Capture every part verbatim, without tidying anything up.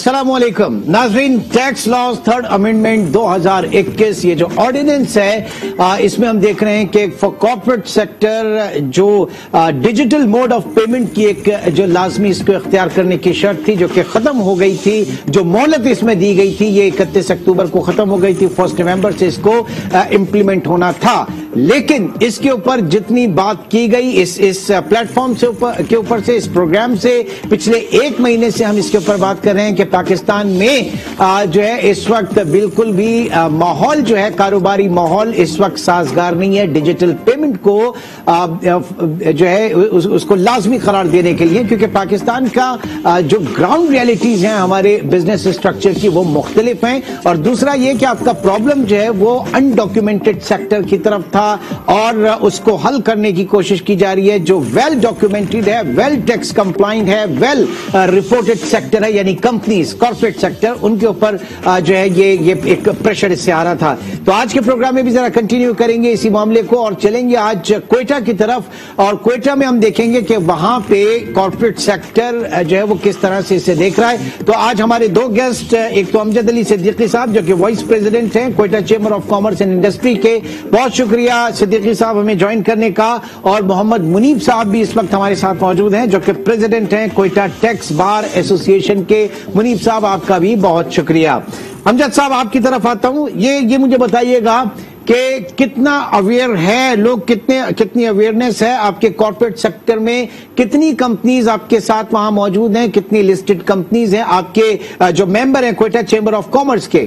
अस्सलामु अलैकुम नाज़रीन, टैक्स लॉज थर्ड अमेंडमेंट दो हज़ार इक्कीस ये जो ऑर्डिनेंस है आ, इसमें हम देख रहे हैं कि फॉर कॉर्पोरेट सेक्टर जो डिजिटल मोड ऑफ पेमेंट की एक जो लाजमी इसको इख्तियार करने की शर्त थी जो कि खत्म हो गई थी, जो मोहलत इसमें दी गई थी ये इकतीस अक्टूबर को खत्म हो गई थी, फर्स्ट नवंबर से इसको इम्प्लीमेंट होना था। लेकिन इसके ऊपर जितनी बात की गई इस इस प्लेटफॉर्म से ऊपर के ऊपर से इस प्रोग्राम से पिछले एक महीने से हम इसके ऊपर बात कर रहे हैं कि पाकिस्तान में आ, जो है इस वक्त बिल्कुल भी माहौल जो है कारोबारी माहौल इस वक्त साजगार नहीं है डिजिटल पेमेंट को आ, जो है उस, उसको लाजमी करार देने के लिए, क्योंकि पाकिस्तान का आ, जो ग्राउंड रियलिटीज हैं हमारे बिजनेस स्ट्रक्चर की वो मुख्तलिफ हैं। और दूसरा ये कि आपका प्रॉब्लम जो है वो अनडॉक्यूमेंटेड सेक्टर की तरफ था और उसको हल करने की कोशिश की जा रही है। जो वेल डॉक्यूमेंटेड है, वेल टैक्स कंप्लाइंट है, वेल रिपोर्टेड सेक्टर है यानी कंपनीज कॉर्पोरेट सेक्टर, उनके ऊपर जो है ये ये एक प्रेशर इससे आ रहा था। तो आज के प्रोग्राम में भी जरा कंटिन्यू करेंगे इसी मामले को और चलेंगे आज क्वेटा की तरफ। और क्वेटा में हम देखेंगे कि वहां पे कॉर्पोरेट सेक्टर जो है वो किस तरह से इसे देख रहा है। तो आज हमारे दो गेस्ट, एक तो अमजद अली सिद्दीकी साहब जो कि वाइस प्रेसिडेंट हैं Quetta chamber of commerce and industry के, बहुत शुक्रिया सिद्दीकी साहब हमें ज्वाइन करने का। और मोहम्मद मुनीब साहब भी इस वक्त हमारे साथ मौजूद हैं जो कि प्रेसिडेंट हैं क्वेटा टैक्स बार एसोसिएशन के। मुनीब साहब आपका भी बहुत शुक्रिया। अमजद साहब आपकी तरफ आता हूं, ये ये मुझे बताइएगा कि कितना अवेयर है लोग, कितने कितनी अवेयरनेस है आपके कॉर्पोरेट सेक्टर में, कितनी कंपनीज आपके साथ वहां मौजूद हैं, कितनी लिस्टेड कंपनीज हैं आपके जो मेंबर हैं क्वेटा चेंबर ऑफ कॉमर्स के?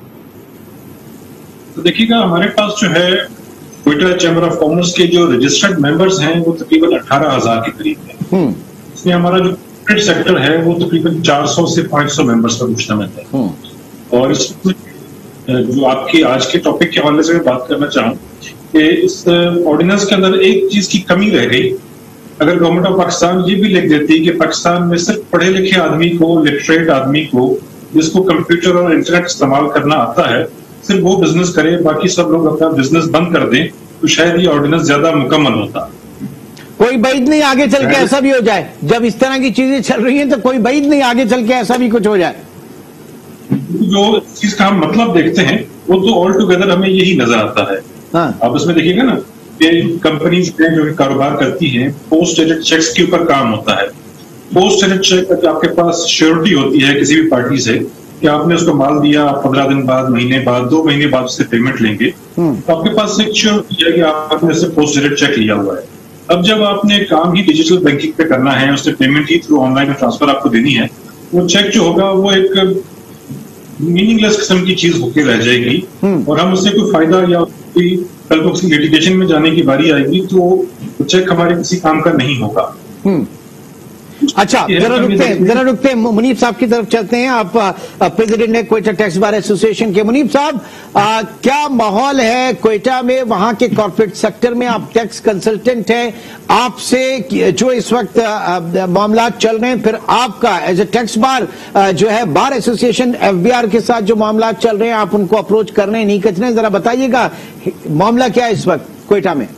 तो देखिएगा हमारे पास जो है क्वेटा चैम्बर ऑफ कॉमर्स के जो रजिस्टर्ड मेंबर्स हैं वो तकरीबन अठारह हजार के करीब है। इसमें हमारा जो कॉर्पोरेट सेक्टर है वो तकरीबन चार सौ से पांच सौ मेंबर्स पर मुश्तमिल है। और इसमें जो आपकी आज के टॉपिक के हवाले से मैं बात करना चाहूँ कि इस ऑर्डिनेंस के अंदर एक चीज की कमी रह गई। अगर गवर्नमेंट ऑफ पाकिस्तान ये भी लिख देती कि पाकिस्तान में सिर्फ पढ़े लिखे आदमी को, लिटरेट आदमी को जिसको कंप्यूटर और इंटरनेट इस्तेमाल करना आता है, सिर्फ वो बिजनेस करे, बाकी सब लोग अपना बिजनेस बंद कर दें, तो शायद ये ऑर्डिनेंस ज्यादा मुकम्मल होता। कोई बैद नहीं आगे चल के ऐसा भी हो जाए, जब इस तरह की चीजें चल रही हैं तो कोई बैद नहीं आगे चल के ऐसा भी कुछ हो जाए। जो चीज का हम मतलब देखते हैं वो तो ऑल टुगेदर हमें यही नजर आता है। हाँ। आप उसमें देखिएगा ना कि कंपनीज जो कारोबार करती हैं पोस्ट डेटेड चेक्स के ऊपर काम होता है। पोस्ट डेटेड चेक आपके पास श्योरिटी होती है किसी भी पार्टी से कि आपने उसको माल दिया, आप पंद्रह दिन बाद, महीने बाद, दो महीने बाद उससे पेमेंट लेंगे, तो आपके पास एक श्योरिटी है कि आपने उससे पोस्ट डेटेड चेक लिया हुआ है। अब जब आपने काम ही डिजिटल बैंकिंग पे करना है, उससे पेमेंट ही थ्रू ऑनलाइन ट्रांसफर आपको देनी है, वो चेक जो होगा वो एक मीनिंगलेस किस्म की चीज होकर रह जाएगी और हम उससे कोई फायदा या कोई कल को किसी लिटिगेशन में जाने की बारी आएगी तो चेक हमारे किसी काम का नहीं होगा। अच्छा, जरा रुकते हैं जरा रुकते हैं मुनीब साहब की तरफ चलते हैं। आप प्रेसिडेंट है क्वेटा टैक्स बार एसोसिएशन के। मुनीब साहब, आ, क्या माहौल है क्वेटा में, वहां के कॉर्पोरेट सेक्टर में? आप टैक्स कंसल्टेंट हैं, आपसे जो इस वक्त मामला चल रहे हैं, फिर आपका एज ए टैक्स बार जो है bar association F B R के साथ जो मामला चल रहे हैं, आप उनको अप्रोच कर रहे हैं, नहीं कर रहे हैं, जरा बताइएगा मामला क्या है इस वक्त क्वेटा में?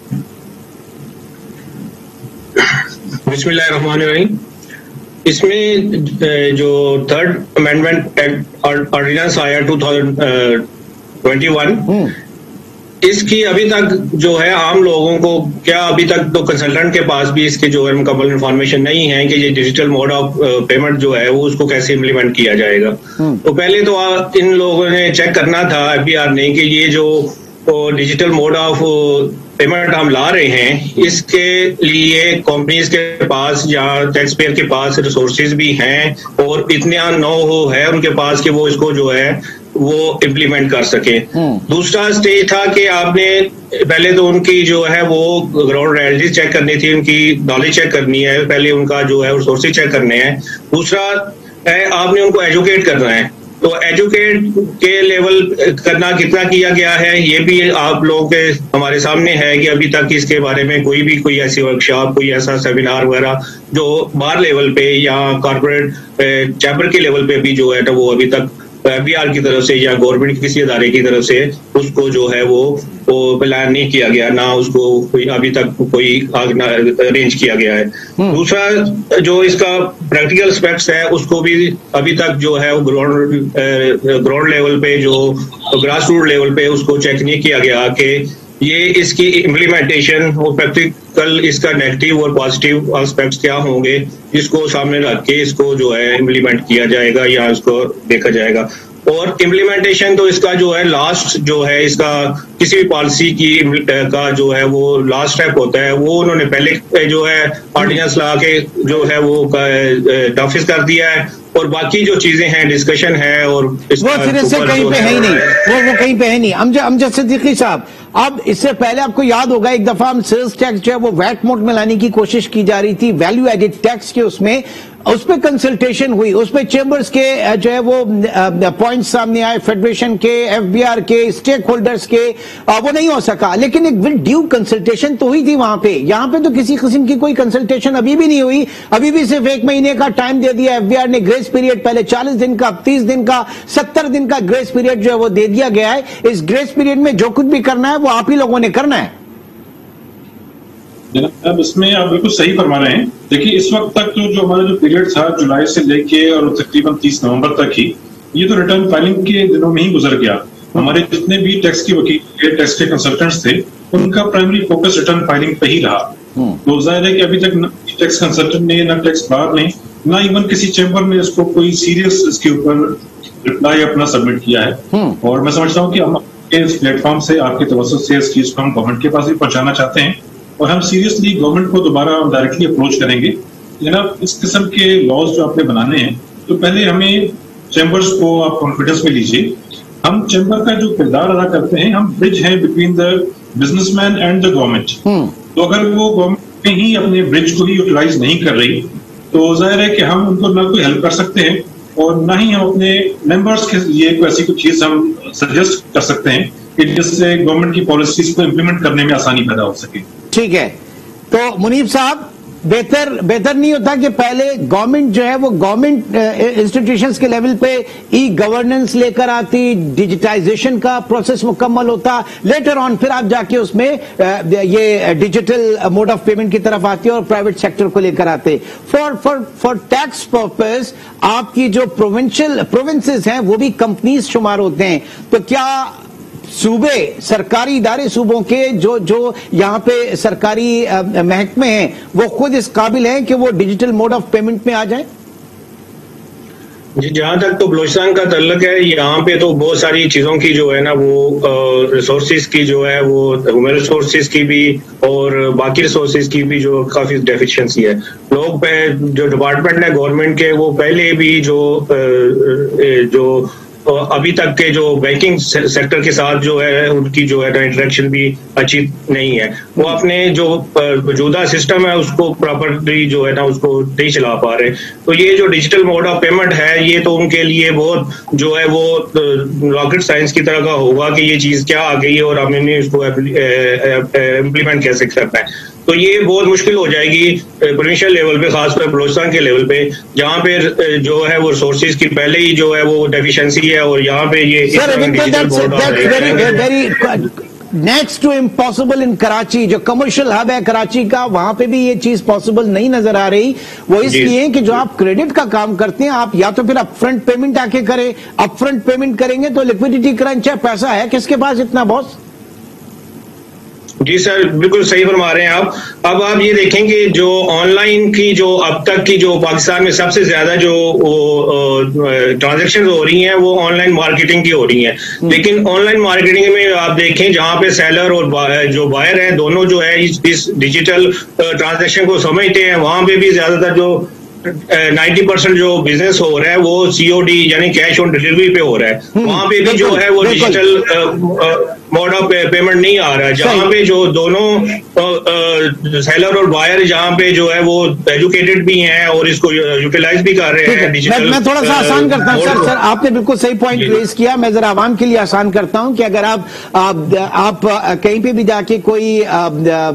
बिस्मिल्लाहिर्रहमानिर्रहीम। इसमें जो थर्ड अमेंडमेंट ऑर्डिनेंस आया टू थाउजेंड ट्वेंटी वन, इसकी अभी तक जो है आम लोगों को क्या, अभी तक तो कंसल्टेंट के पास भी इसके जो है मुकम्मल इन्फॉर्मेशन नहीं है कि ये डिजिटल मोड ऑफ पेमेंट जो है वो उसको कैसे इम्प्लीमेंट किया जाएगा। तो पहले तो इन लोगों ने चेक करना था एफ बी आर ने कि ये जो डिजिटल मोड ऑफ पेमेंट हम ला रहे हैं इसके लिए कंपनीज के पास या टैक्स पेयर के पास रिसोर्सेज भी हैं और इतना नो हो है उनके पास कि वो इसको जो है वो इम्प्लीमेंट कर सके। दूसरा स्टेज था कि आपने पहले तो उनकी जो है वो ग्राउंड रियलिटी चेक करनी थी, उनकी नॉलेज चेक करनी है, पहले उनका जो है रिसोर्सेज चेक करने हैं। दूसरा है आपने उनको एजुकेट करना है, तो एजुकेट के लेवल करना कितना किया गया है ये भी आप लोगों के हमारे सामने है कि अभी तक इसके बारे में कोई भी कोई ऐसी वर्कशॉप, कोई ऐसा सेमिनार वगैरह जो बार लेवल पे या कॉर्पोरेट चैम्बर के लेवल पे भी जो है वो अभी तक ایف بی آر کی طرف سے یا گورنمنٹ کسی ادارے کی طرف سے اس کو جو ہے وہ وہ پلان نہیں کیا گیا, نہ اس کو کوئی ابھی تک کوئی ارینج کیا گیا ہے. دوسرا جو اس کا پریکٹیکل اسپیکٹس ہے اس کو بھی ابھی تک جو ہے وہ گراؤنڈ گراؤنڈ لیول پہ, جو گراس روٹ لیول پہ اس کو چیک نہیں کیا گیا کہ یہ اس کی امپلیمنٹیشن اور پریکٹیکل اس کا نیگیٹو اور پازیٹیو اسپیکٹس کیا ہوں گے, جس کو سامنے رکھ کے اس کو جو ہے امپلیمنٹ کیا جائے گا یا اس کو دیکھا جائے گا. اور امپلیمنٹیشن تو اس کا جو ہے لاسٹ جو ہے اس کا کسی بھی پالیسی کی کا جو ہے وہ لاسٹ اسٹیپ ہوتا ہے, وہ انہوں نے پہلے جو ہے آرڈیننس لا کے جو ہے وہ نافذ کر دیا ہے, اور باقی جو چیزیں ہیں ڈسکشن ہے اور وہ صرف سے کہیں پہ ہے ہی نہیں, وہ وہ کہیں پہ ہے نہیں. امجد صدیقی صاحب, اب اس سے پہلے آپ کو یاد ہوگا ایک دفعہ ہم سیلز ٹیکس جو ہے وہ ویٹ موڈ میں لانے کی کوشش کی جا رہی تھی, ویلیو ایڈڈ ٹیکس کے, اس میں اس پہ کنسلٹیشن ہوئی, اس پہ چیمبرز کے جو ہے وہ پوائنٹ سامنے آئے, فیڈریشن کے, ایف بی آر کے, اسٹیک ہولڈرز کے, وہ نہیں ہو سکا, لیکن ایک ول ڈیو کنسلٹیشن تو ہوئی تھی وہاں پہ. یہاں پہ تو کسی قسم کی کوئی کنسلٹیشن ابھی بھی نہیں ہوئی, ابھی بھی صرف ایک مہینے کا ٹائم دے دیا ایف بی آر نے, گریس پیریڈ پہلے چالیس دن کا, تیس دن کا, ستر دن کا گریس پیریڈ جو ہے وہ دے دیا گیا ہے. اس گریس پیریڈ میں جو کچھ بھی کرنا ہے وہ آپ ہی لوگوں نے کرنا ہے. جناب اس میں آپ بالکل صحیح فرما رہے ہیں. دیکھیے اس وقت تک تو جو ہمارا جو پیریڈ تھا جولائی سے لے کے اور تقریباً تیس نومبر تک ہی, یہ تو ریٹرن فائلنگ کے دنوں میں ہی گزر گیا. ہمارے جتنے بھی ٹیکس کے وکیل, ٹیکس کے کنسلٹنٹس تھے, ان کا پرائمری فوکس ریٹرن فائلنگ پہ ہی رہا. تو ظاہر ہے کہ ابھی تک نہ ٹیکس کنسلٹنٹ نے, نہ ٹیکس بار نے, نہ ایون کسی چیمبر نے اس کو کوئی سیریس اس کے اوپر رپلائی اپنا سبمٹ کیا ہے. اور میں سمجھتا ہوں کہ ہم اس پلیٹ فارم سے, آپ کے توسط سے اس چیز کو ہم گورنمنٹ کے پاس بھی پہنچانا چاہتے ہیں, اور ہم سیریسلی گورنمنٹ کو دوبارہ ڈائریکٹلی اپروچ کریں گے. جناب اس قسم کے لاز جو آپ نے بنانے ہیں, تو پہلے ہمیں چیمبرز کو آپ کانفیڈنس میں لیجیے. ہم چیمبر کا جو کردار ادا کرتے ہیں, ہم برج ہیں between the businessman and the government. تو اگر وہ گورنمنٹ ہی اپنے برج کو ہی یوٹیلائز نہیں کر رہی, تو ظاہر ہے کہ ہم ان کو نہ کوئی ہیلپ کر سکتے ہیں, اور نہ ہی ہم اپنے ممبرس کے لیے کوئی ایسی کوئی چیز ہم سجیسٹ کر سکتے ہیں کہ جس سے گورنمنٹ کی پالیسیز کو امپلیمنٹ کرنے میں آسانی پیدا ہو سکے. ٹھیک ہے, تو منیب صاحب بہتر بہتر نہیں ہوتا کہ پہلے گورنمنٹ جو ہے وہ گورنمنٹ انسٹیٹیوشنز کے لیول پہ ای گورننس لے کر آتی, ڈیجیٹائزیشن کا پروسیس مکمل ہوتا, لیٹر آن پھر آپ جا کے اس میں یہ ڈیجیٹل موڈ آف پیمنٹ کی طرف آتی اور پرائیویٹ سیکٹر کو لے کر آتے. For for for tax purpose آپ کی جو پروونشل پروونسز ہیں وہ بھی کمپنیز شمار ہوتے ہیں, تو کیا صوبے, سرکاری ادارے صوبوں کے جو جو یہاں پہ سرکاری محکمے ہیں, وہ خود اس قابل ہیں کہ وہ ڈیجیٹل موڈ آف پیمنٹ میں آ جائیں؟ جی جہاں تک تو بلوچستان کا تعلق ہے, یہاں پہ تو بہت ساری چیزوں کی جو ہے نا وہ ریسورسز کی جو ہے وہ ہیومن ریسورسز کی بھی اور باقی ریسورسز کی بھی جو کافی ڈیفیشنسی ہے. لوگ پہ جو ڈپارٹمنٹ ہے گورنمنٹ کے, وہ پہلے بھی جو جو ابھی تک کے جو بینکنگ سیکٹر کے ساتھ جو ہے ان کی جو ہے انٹریکشن بھی اچھی نہیں ہے. وہ اپنے جو موجودہ سسٹم ہے اس کو پراپرلی جو ہے نا اس کو نہیں چلا پا رہے. تو یہ جو ڈیجیٹل موڈ آف پیمنٹ ہے, یہ تو ان کے لیے بہت جو ہے وہ راکٹ سائنس کی طرح کا ہوگا کہ یہ چیز کیا آ گئی ہے اور ہم نے اس کو امپلیمنٹ کیسے کرنا ہے. تو یہ بہت مشکل ہو جائے گی پروونشل لیول پہ, خاص طور بلوچستان کے لیول پہ, جہاں پہ جو ہے وہ ریسورسز کی پہلے ہی جو ہے وہ ڈیفیشنسی ہے, اور یہاں پہ یہ next to impossible in Karachi, جو کمرشل ہب ہے کراچی کا, وہاں پہ بھی یہ چیز پاسبل نہیں نظر آ رہی. وہ اس لیے کہ جو آپ کریڈٹ کا کام کرتے ہیں, آپ یا تو پھر اپ فرنٹ پیمنٹ آ کے کریں, اپ فرنٹ پیمنٹ کریں گے تو لیکوڈیٹی کرنچ ہے, پیسہ ہے کس کے پاس اتنا باس؟ جی سر بالکل صحیح فرما رہے ہیں آپ. اب آپ یہ دیکھیں کہ جو آن لائن کی جو اب تک کی جو پاکستان میں سب سے زیادہ جو ٹرانزیکشن ہو رہی ہیں وہ آن لائن مارکیٹنگ کی ہو رہی ہیں. لیکن آن لائن مارکیٹنگ میں آپ دیکھیں جہاں پہ سیلر اور جو بائر ہیں دونوں جو ہے اس ڈیجیٹل ٹرانزیکشن کو سمجھتے ہیں, وہاں پہ بھی زیادہ تر جو نائنٹی پرسینٹ جو بزنس ہو رہا ہے وہ سی او ڈی یعنی کیش آن ڈیلیوری پہ ہو رہا ہے. وہاں پہ بھی جو ہے وہ ڈیجیٹل موڈ آف پیمنٹ نہیں آ رہا ہے, جہاں پہ جو دونوں سیلر اور بائر جہاں پہ جو ہے وہ ایجوکیٹڈ بھی ہیں اور اس کو یوٹیلائز بھی کر رہے ہیں ڈیجیٹل. میں تھوڑا سا آسان کرتا ہوں سر سر آپ نے بالکل صحیح پوائنٹ ریز کیا. میں ذرا عوام کے لیے آسان کرتا ہوں کہ اگر آپ آپ کہیں پہ بھی جا کے کوئی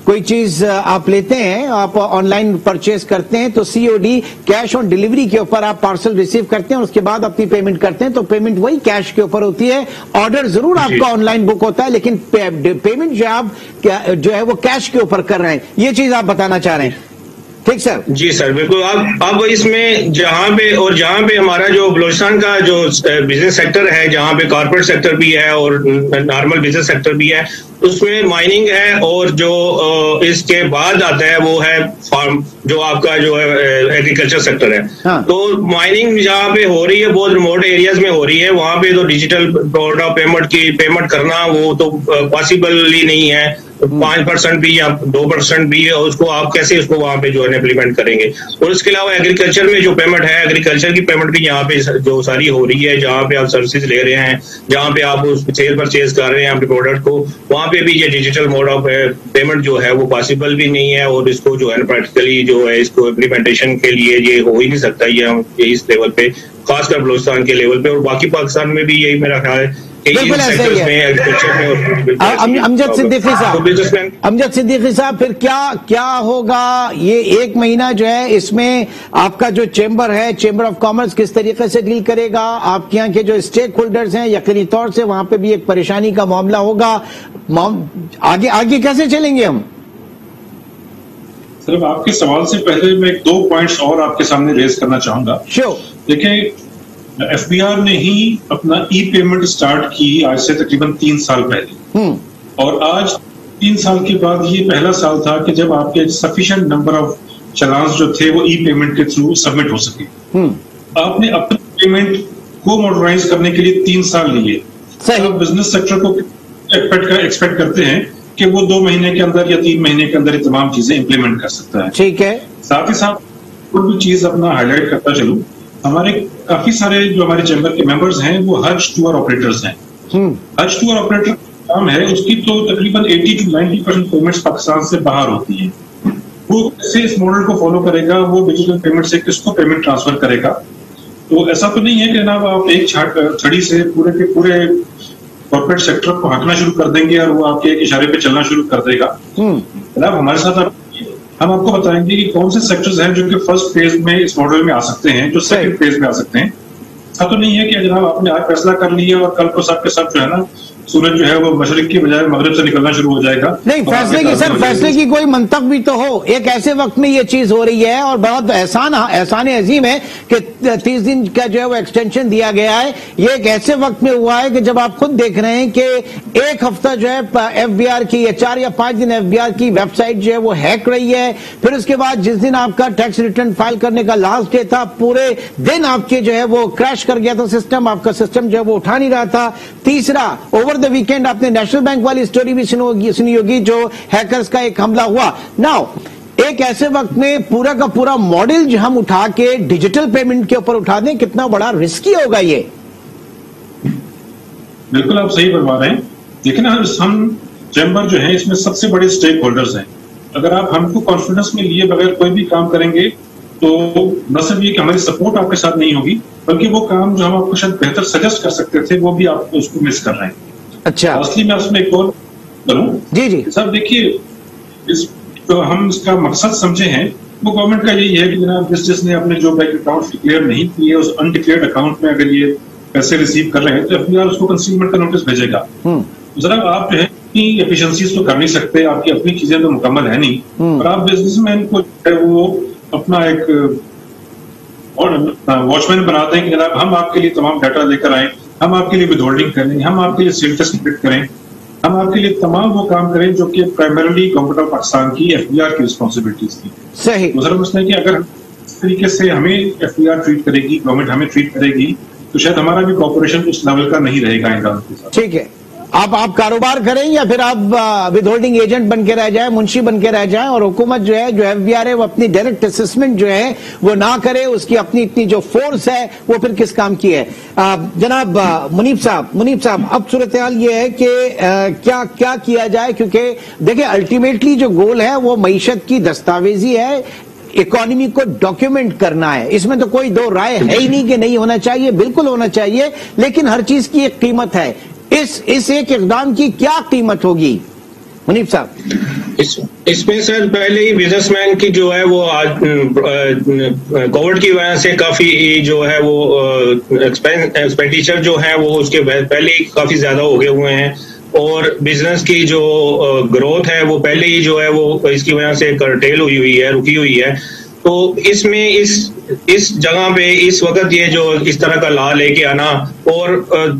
کوئی چیز آپ لیتے ہیں, آپ آن لائن پرچیز کرتے ہیں تو C O D cash on delivery کے اوپر آپ پارسل ریسیو کرتے ہیں, اس کے بعد اپنی پیمنٹ کرتے ہیں, تو پیمنٹ وہی کیش کے اوپر ہوتی ہے. آرڈر ضرور آپ کا آن لائن بک ہوتا ہے لیکن پیمنٹ جو آپ جو ہے وہ کیش کے اوپر کر رہے ہیں, یہ چیز آپ بتانا چاہ رہے ہیں. ٹھیک سر, جی سر بالکل. آپ اب اس میں جہاں پہ اور جہاں پہ ہمارا جو بلوچستان کا جو بزنس سیکٹر ہے, جہاں پہ کارپوریٹ سیکٹر بھی ہے اور نارمل بزنس سیکٹر بھی ہے, اس میں مائننگ ہے, اور جو اس کے بعد آتا ہے وہ ہے فارم, جو آپ کا جو ہے ایگریکلچر سیکٹر ہے. تو مائننگ جہاں پہ ہو رہی ہے بہت ریموٹ ایریاز میں ہو رہی ہے, وہاں پہ تو ڈیجیٹل موڈ آف پیمنٹ کی پیمنٹ کرنا وہ تو پاسبل ہی نہیں ہے. پانچ پرسینٹ بھی یا دو پرسینٹ بھی ہے, اس کو آپ کیسے اس کو وہاں پہ جو ہے امپلیمنٹ کریں گے. اور اس کے علاوہ ایگریکلچر میں جو پیمنٹ ہے, ایگریکلچر کی پیمنٹ بھی یہاں پہ جو ساری ہو رہی ہے, جہاں پہ آپ سروسز لے رہے ہیں, جہاں پہ آپ سیل پرچیز کر رہے ہیں اپنے پروڈکٹ کو, وہاں پہ بھی یہ ڈیجیٹل موڈ آف پیمنٹ جو ہے وہ پاسبل بھی نہیں ہے. اور اس کو جو ہے پریکٹیکلی جو ہے اس کو امپلیمنٹیشن کے لیے یہ ہو ہی نہیں سکتا یہ اس لیول پہ, خاص کر بلوچستان کے لیول پہ. اور باقی پاکستان میں بھی یہی میرا خیال ہے. بالکل ایسا ہی ہے. امجد صدیقی صاحب, امجد صدیقی صاحب پھر کیا کیا ہوگا یہ ایک مہینہ جو ہے, اس میں آپ کا جو چیمبر ہے, چیمبر آف کامرس کس طریقے سے ڈیل کرے گا؟ آپ کے یہاں کے جو اسٹیک ہولڈرز ہیں یقینی طور سے وہاں پہ بھی ایک پریشانی کا معاملہ ہوگا. آگے آگے کیسے چلیں گے ہم؟ صرف آپ کے سوال سے پہلے میں ایک دو پوائنٹس اور آپ کے سامنے ریز کرنا چاہوں گا. شو دیکھیں, ایف بی آر نے ہی اپنا ای پیمنٹ سٹارٹ کی آج سے تقریباً تین سال پہلے, اور آج تین سال کے بعد یہ پہلا سال تھا کہ جب آپ کے سفیشینٹ نمبر آف چلانس جو تھے وہ ای پیمنٹ کے تھرو سبمٹ ہو سکے. آپ نے اپنی پیمنٹ کو ماڈرنائز کرنے کے لیے تین سال لیے. آپ بزنس سیکٹر کو ایکسپیکٹ کرتے ہیں کہ وہ دو مہینے کے اندر یا تین مہینے کے اندر یہ تمام چیزیں امپلیمنٹ کر سکتا ہے. ٹھیک ہے. ساتھ ہی ساتھ کوئی بھی چیز اپنا ہائی لائٹ کرتا چلوں, ہمارے کافی سارے جو ہمارے چیمبر کے ممبرز ہیں وہ حج ٹور آپریٹرز ہیں. حج ٹور آپریٹر کام ہے, اس کی تو تقریباً eighty two ninety percent payments Pakistan سے باہر ہوتی ہیں. وہ کیسے اس ماڈل کو فالو کرے گا, وہ ڈیجیٹل پیمنٹ سے کس کو پیمنٹ ٹرانسفر کرے گا؟ تو ایسا تو نہیں ہے کہ جناب آپ ایک چھڑی سے پورے کے پورے کارپوریٹ سیکٹر کو ہانکنا شروع کر دیں گے اور وہ آپ کے ایک اشارے پہ چلنا شروع کر دے گا. جناب ہمارے ساتھ ہم آپ کو بتائیں گے کہ کون سے سیکٹرز ہیں جو کہ فرسٹ فیز میں اس ماڈل میں آ سکتے ہیں, جو سیکنڈ فیز میں آ سکتے ہیں. ایسا تو نہیں ہے کہ جناب آپ نے آج فیصلہ کر لیا اور کل کو سب کے سب جو ہے نا سورج جو ہے وہ مشرق کی بجائے مغرب سے نکلنا شروع ہو جائے گا. نہیں, فیصلے کی سر فیصلے کی کوئی منطق بھی تو ہو. ایک ایسے وقت میں یہ چیز ہو رہی ہے اور بہت احسان احسان عظیم ہے کہ تیس دن کا جو ہے وہ ایکسٹینشن دیا گیا ہے. یہ ایک ایسے وقت میں ہوا ہے کہ جب آپ خود دیکھ رہے ہیں کہ ایک ہفتہ جو ہے ایف بی آر کی یا چار یا پانچ دن ایف بی آر کی ویب سائٹ جو ہے وہ ہیک رہی ہے. پھر اس کے بعد جس دن آپ کا ٹیکس ریٹرن فائل کرنے کا لاسٹ ڈے تھا, پورے دن آپ کے جو ہے وہ کریش کر گیا تھا سسٹم, آپ کا سسٹم جو ہے وہ اٹھا نہیں رہا تھا. تیسرا, اوور دا ویکینڈ آپ نے نیشنل بینک والی سٹوری بھی سنی ہوگی جو ہیکرز کا ایک حملہ ہوا. ناؤ ایک ایسے وقت میں پورا کا پورا ماڈل جو ہم اٹھا کے ڈیجیٹل پیمنٹ کے اوپر اٹھا دیں, کتنا بڑا رسکی ہوگا یہ؟ بالکل آپ صحیح فرما رہے ہیں. دیکھیں نا, ہم چیمبر جو ہے اس میں سب سے بڑے اسٹیک ہولڈرز ہیں. اگر آپ ہم کو کانفیڈنس میں لیے بغیر کوئی بھی کام کریں گے تو نہ صرف یہ کہ ہماری سپورٹ آپ کے ساتھ نہیں ہوگی, بلکہ وہ کام جو ہم آپ کو شاید بہتر سجیسٹ کر سکتے تھے وہ بھی آپ اس کو مس کر رہے ہیں. اچھا, اصلی میں اس میں ایک اور کروں. جی جی صاحب دیکھیے, اس جو ہم اس کا مقصد سمجھے ہیں وہ گورنمنٹ کا یہی ہے کہ جناب جس جس نے اپنے جو بینک اکاؤنٹ ڈکلیئر نہیں کیے اس انڈکلیئرڈ اکاؤنٹ میں اگر یہ پیسے ریسیو کر رہے ہیں تو ایف بی آر اس کو کنسیلمنٹ کا نوٹس بھیجے گا. ذرا آپ جو ہے اپنی ایفیشنسیز تو کر نہیں سکتے, آپ کی اپنی چیزیں تو مکمل ہے نہیں, اور آپ بزنس مین کو جو ہے وہ اپنا ایک واچ مین بنا دیں کہ جناب ہم آپ کے لیے تمام ڈیٹا لے کر آئیں, ہم آپ کے لیے ود ہولڈنگ کریں, ہم آپ کے لیے سیلٹس کمپلیٹ کریں, ہم آپ کے لیے تمام وہ کام کریں جو کہ پرائمریلی گورنمنٹ آف پاکستان کی ایف بی آر کی رسپانسبلٹیز کی. صحیح. دوسرا مسئلہ ہے کہ اگر اس طریقے سے ہمیں ایف بی آر ٹریٹ کرے گی, گورنمنٹ ہمیں ٹریٹ کرے گی, تو شاید ہمارا بھی کوپریشن اس لیول کا نہیں رہے گا انڈیا کے ساتھ. ٹھیک ہے, آپ آپ کاروبار کریں یا پھر آپ ود ہولڈنگ ایجنٹ بن کے رہ جائیں, منشی بن کے رہ جائیں, اور حکومت جو ہے جو ایف بی آر ہے وہ اپنی ڈائریکٹ اسسمنٹ جو ہے وہ نہ کرے, اس کی اپنی اتنی جو فورس ہے وہ پھر کس کام کی ہے؟ جناب منیب صاحب منیب صاحب اب صورتحال یہ ہے کہ کیا کیا کیا جائے, کیونکہ دیکھیں الٹیمیٹلی جو گول ہے وہ معیشت کی دستاویزی ہے, اکانومی کو ڈاکیومنٹ کرنا ہے. اس میں تو کوئی دو رائے ہے ہی نہیں کہ نہیں ہونا چاہیے, بالکل ہونا چاہیے, لیکن ہر چیز کی ایک قیمت ہے. اس اس ایک اقدام کی کیا قیمت ہوگی؟ منیب صاحب اس میں سر پہلے ہی بزنس مین کی جو ہے وہ آج کووڈ کی وجہ سے کافی جو ہے وہ ایکسپینڈیچر جو ہے وہ اس کے پہلے ہی کافی زیادہ ہو گئے ہوئے ہیں، اور بزنس کی جو گروتھ ہے وہ پہلے ہی جو ہے وہ اس کی وجہ سے کرٹیل ہوئی ہوئی ہے، رکی ہوئی ہے. تو اس میں اس اس جگہ پہ اس وقت یہ جو اس طرح کا لا لے کے آنا، اور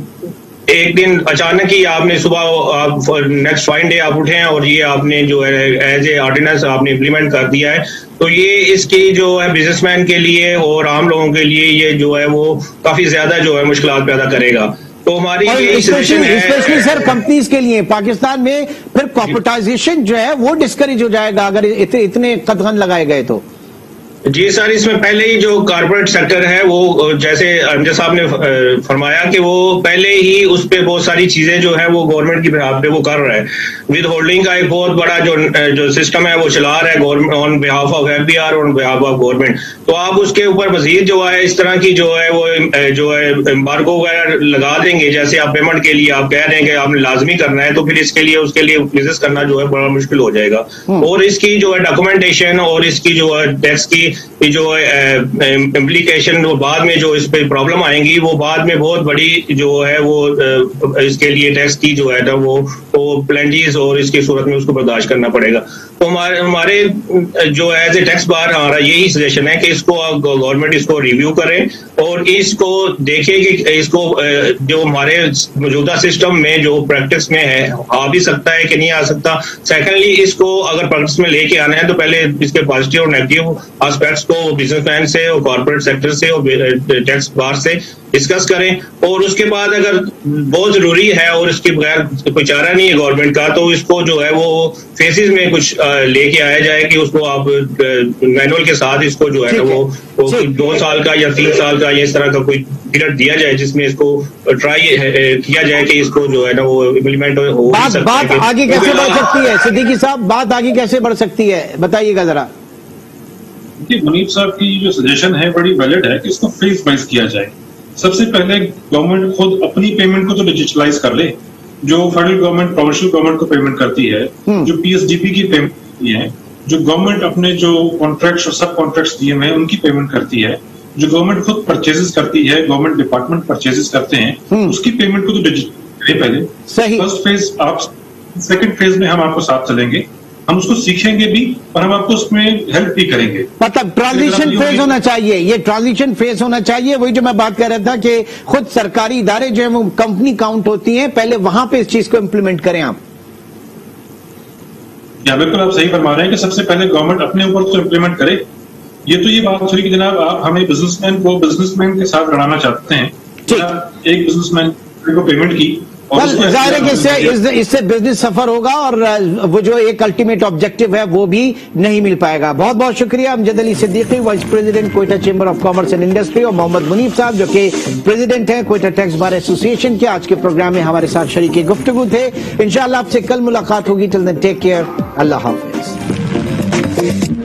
ایک دن اچانک ہی آپ نے صبح آپ نیکسٹ فائن ڈے آپ اٹھے ہیں اور یہ آپ نے جو ہے ایز اے آرڈیننس آپ نے امپلیمنٹ کر دیا ہے، تو یہ اس کی جو ہے بزنس مین کے لیے اور عام لوگوں کے لیے یہ جو ہے وہ کافی زیادہ جو ہے مشکلات پیدا کرے گا. تو ہماری اسپیشلی سر کمپنیز کے لیے پاکستان میں پھر کارپوریٹائزیشن جو ہے وہ ڈسکریج ہو جائے گا اگر اتنے قدغن لگائے گئے تو. جی سر، اس میں پہلے ہی جو کارپوریٹ سیکٹر ہے وہ جیسے امجد صاحب نے فرمایا کہ وہ پہلے ہی اس پہ بہت ساری چیزیں جو ہے وہ گورنمنٹ کی بہاف پہ وہ کر رہا ہے. ود ہولڈنگ کا ایک بہت بڑا جو جو سسٹم ہے وہ چلا رہا ہے on behalf of F B R on behalf of government. تو آپ اس کے اوپر مزید جو ہے اس طرح کی جو ہے وہ جو ہے امبارگو وغیرہ لگا دیں گے، جیسے آپ پیمنٹ کے لیے آپ کہہ رہے ہیں کہ آپ نے لازمی کرنا ہے، تو پھر اس کے لیے اس کے لیے بزنس کرنا جو ہے بڑا مشکل ہو جائے گا. اور اس کی جو ہے ڈاکومنٹیشن اور اس کی جو ہے ٹیکس کی جو امپلیکیشن بعد میں جو اس پہ پرابلم آئیں گی وہ بعد میں بہت بڑی جو ہے وہ اس کے لیے ٹیکس کی جو ہے نا وہ پلینٹیز اور اس کی صورت میں اس کو برداشت کرنا پڑے گا. تو ہمارے ہمارے جو ایز اے ٹیکس بار ہمارا یہی سجیشن ہے کہ اس کو گورنمنٹ اس کو ریویو کرے اور اس کو دیکھے کہ اس کو جو ہمارے موجودہ سسٹم میں جو پریکٹس میں ہے آ بھی سکتا ہے کہ نہیں آ سکتا. سیکنڈلی اس کو اگر پریکٹس میں لے کے آنا ہے تو پہلے اس کے پازیٹیو اور نیگیٹو آسپیکٹس کو بزنس مین سے اور کارپوریٹ سیکٹر سے اور ٹیکس بار سے ڈسکس کریں، اور اس کے بعد اگر بہت ضروری ہے اور اس کے بغیر کوئی چارہ نہیں ہے گورنمنٹ کا تو اس کو جو ہے وہ فیسز میں کچھ لے کے آیا جائے کہ اس کو آپ مینول کے ساتھ اس کو جو ہے وہ دو سال کا یا تین سال کا یا اس طرح کا کوئی پیریڈ دیا جائے جس میں اس کو ٹرائی کیا جائے کہ اس کو جو ہے نا وہ امپلیمنٹ ہو. بات آگے کیسے بڑھ سکتی ہے صدیقی صاحب، بات آگے کیسے بڑھ سکتی ہے بتائیے گا ذرا. جی منیب صاحب کی جو سجیشن ہے بڑی ویلڈ ہے کہ اس کو فیز وائز کیا جائے. سب سے پہلے گورنمنٹ خود اپنی پیمنٹ کو تو ڈیجیٹلائز کر لے، جو فیڈرل گورنمنٹ پروونشل گورنمنٹ کو پیمنٹ کرتی ہے، جو پی ایس ڈی پی کی پیمنٹ کرتی ہے، جو گورنمنٹ اپنے جو کانٹریکٹس اور سب کانٹریکٹس دیے ہوئے ہیں ان کی پیمنٹ کرتی ہے، جو گورنمنٹ خود پرچیزز کرتی ہے، گورنمنٹ ڈپارٹمنٹ پرچیزز کرتے ہیں، اس کی پیمنٹ کو تو ڈیجیٹل کرے پہلے. فرسٹ فیز آپ، سیکنڈ فیز میں ہم آپ کو ساتھ چلیں گے، ہم اس کو سیکھیں گے بھی اور ہم آپ کو اس میں ہیلپ بھی کریں گے. مطلب ٹرانزیشن فیز ہونا چاہیے، یہ ٹرانزیشن فیز ہونا چاہیے. وہی جو میں بات کر رہا تھا کہ خود سرکاری ادارے جو ہیں وہ کمپنی کاؤنٹ ہوتی ہیں، پہلے وہاں پہ اس چیز کو امپلیمنٹ کریں آپ. یا بالکل آپ صحیح فرما رہے ہیں کہ سب سے پہلے گورنمنٹ اپنے اوپر تو امپلیمنٹ کرے. یہ تو یہ بات ہوئی کہ جناب آپ ہمیں بزنس مین کو بزنس مین کے ساتھ لڑانا چاہتے ہیں، ایک بزنس مین کو پیمنٹ کی، ظاہر ہے کہ اس سے اس سے بزنس سفر ہوگا اور وہ جو ایک الٹیمیٹ آبجیکٹو ہے وہ بھی نہیں مل پائے گا. بہت بہت شکریہ Amjad Ali Siddiqui, vice president Quetta chamber of commerce and industry, اور محمد منیب صاحب جو کہ پریزیڈنٹ ہیں کوئٹہ ٹیکس بار ایسوسی ایشن کے. آج کے پروگرام میں ہمارے ساتھ شریک گفتگو تھے. انشاءاللہ آپ سے کل ملاقات ہوگی. ٹل دین ٹیک کیئر. اللہ حافظ.